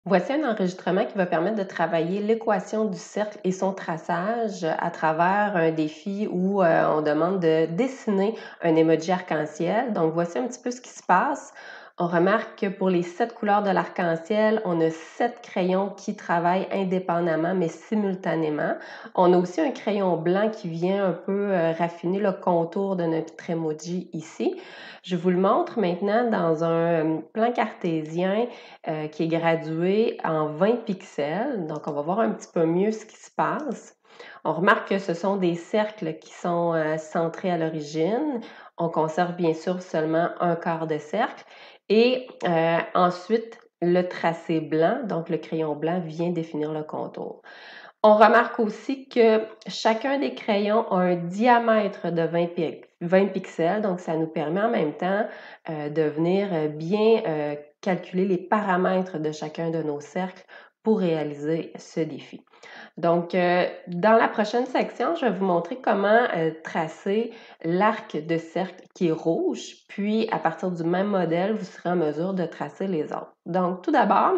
Voici un enregistrement qui va permettre de travailler l'équation du cercle et son traçage à travers un défi où on demande de dessiner un emoji arc-en-ciel. Donc, voici un petit peu ce qui se passe. On remarque que pour les 7 couleurs de l'arc-en-ciel, on a 7 crayons qui travaillent indépendamment mais simultanément. On a aussi un crayon blanc qui vient un peu raffiner le contour de notre emoji ici. Je vous le montre maintenant dans un plan cartésien qui est gradué en 20 pixels. Donc, on va voir un petit peu mieux ce qui se passe. On remarque que ce sont des cercles qui sont centrés à l'origine. On conserve bien sûr seulement un quart de cercle. Et ensuite, le tracé blanc, donc le crayon blanc, vient définir le contour. On remarque aussi que chacun des crayons a un diamètre de 20 pixels, donc ça nous permet en même temps de venir bien calculer les paramètres de chacun de nos cercles pour réaliser ce défi. Donc, dans la prochaine section, je vais vous montrer comment tracer l'arc de cercle qui est rouge, puis à partir du même modèle, vous serez en mesure de tracer les autres. Donc, tout d'abord,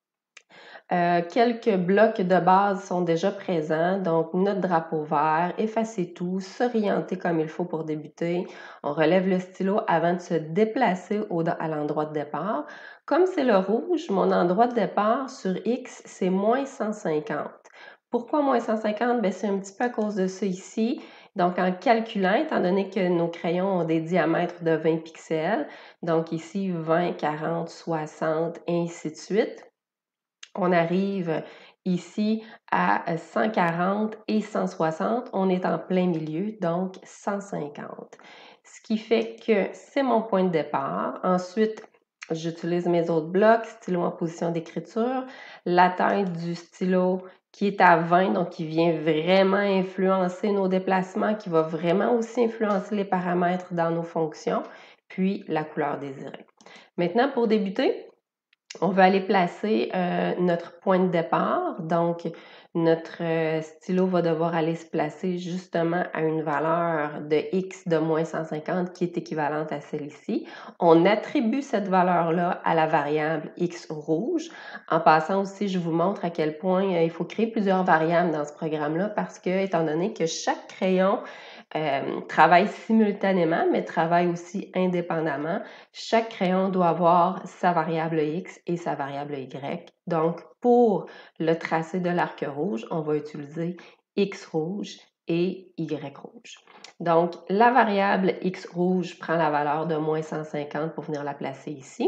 quelques blocs de base sont déjà présents, donc notre drapeau vert, effacer tout, s'orienter comme il faut pour débuter. On relève le stylo avant de se déplacer à l'endroit de départ. Comme c'est le rouge, mon endroit de départ sur X, c'est moins 150. Pourquoi moins 150? Bien, c'est un petit peu à cause de ça ici. Donc, en calculant, étant donné que nos crayons ont des diamètres de 20 pixels, donc ici 20, 40, 60, et ainsi de suite, on arrive ici à 140 et 160. On est en plein milieu, donc 150. Ce qui fait que c'est mon point de départ. Ensuite, j'utilise mes autres blocs, stylo en position d'écriture, la taille du stylo qui est à 20, donc qui vient vraiment influencer nos déplacements, qui va vraiment aussi influencer les paramètres dans nos fonctions, puis la couleur désirée. Maintenant, pour débuter, on va aller placer notre point de départ. Donc, notre stylo va devoir aller se placer justement à une valeur de X de moins 150 qui est équivalente à celle-ci. On attribue cette valeur-là à la variable X rouge. En passant aussi, je vous montre à quel point il faut créer plusieurs variables dans ce programme-là parce que, étant donné que chaque crayon travaille simultanément, mais travaille aussi indépendamment. Chaque crayon doit avoir sa variable X et sa variable Y. Donc, pour le tracé de l'arc rouge, on va utiliser X rouge et Y rouge. Donc, la variable X rouge prend la valeur de moins 150 pour venir la placer ici.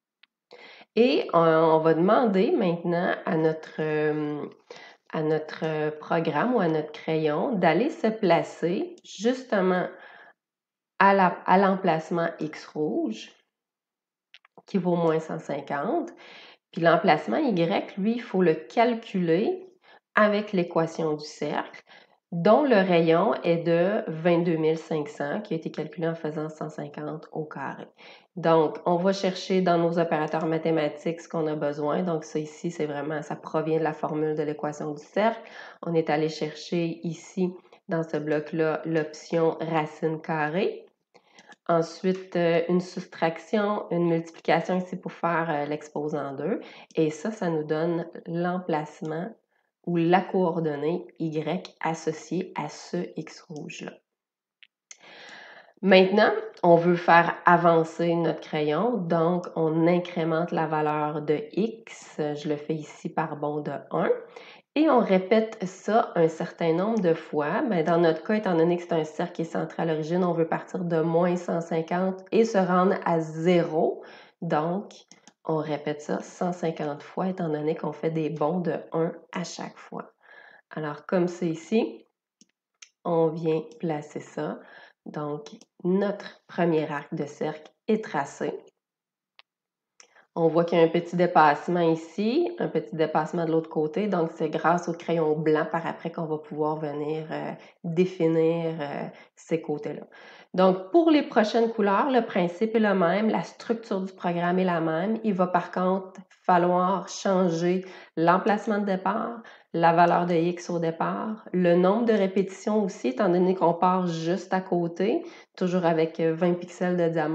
Et on va demander maintenant à notre programme ou à notre crayon d'aller se placer justement à l'emplacement X rouge qui vaut moins 150. Puis l'emplacement Y, lui, il faut le calculer avec l'équation du cercle, dont le rayon est de 22 500, qui a été calculé en faisant 150 au carré. Donc, on va chercher dans nos opérateurs mathématiques ce qu'on a besoin. Donc, ça ici, c'est vraiment, ça provient de la formule de l'équation du cercle. On est allé chercher ici, dans ce bloc-là, l'option racine carrée. Ensuite, une soustraction, une multiplication ici pour faire l'exposant 2. Et ça nous donne l'emplacement ou la coordonnée Y associée à ce X rouge-là. Maintenant, on veut faire avancer notre crayon, donc on incrémente la valeur de X. Je le fais ici par bond de 1. Et on répète ça un certain nombre de fois. Mais dans notre cas, étant donné que c'est un cercle qui est centré à l'origine, on veut partir de moins 150 et se rendre à 0. Donc, on répète ça 150 fois, étant donné qu'on fait des bonds de 1 à chaque fois. Alors, comme c'est ici, on vient placer ça. Donc, notre premier arc de cercle est tracé. On voit qu'il y a un petit dépassement ici, un petit dépassement de l'autre côté. Donc, c'est grâce au crayon blanc par après qu'on va pouvoir venir définir ces côtés-là. Donc, pour les prochaines couleurs, le principe est le même, la structure du programme est la même. Il va par contre falloir changer l'emplacement de départ, la valeur de X au départ, le nombre de répétitions aussi, étant donné qu'on part juste à côté, toujours avec 20 pixels de diamètre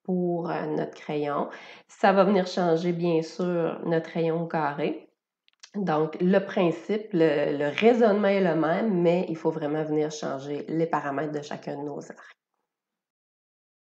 pour notre crayon. Ça va venir changer, bien sûr, notre rayon au carré. Donc, le principe, le raisonnement est le même, mais il faut vraiment venir changer les paramètres de chacun de nos arcs.